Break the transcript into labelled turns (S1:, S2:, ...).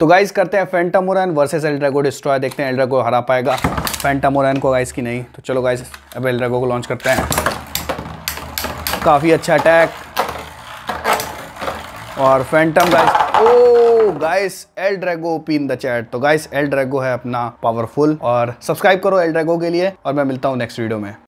S1: तो गाइस करते हैं Phantom Orion versus L Drago Destroy, देखते हैं एल ड्रैगो हरा पाएगा फैंटामोरन को गाइस की नहीं। तो चलो गाइस अब एल ड्रैगो को लॉन्च करते हैं। काफ़ी अच्छा अटैक और phantom guys. Oh guys El Drago OP in the chat. तो गाइस एल ड्रैगो है अपना पावरफुल, और सब्सक्राइब करो एल ड्रैगो के लिए, और मैं मिलता हूँ नेक्स्ट वीडियो में।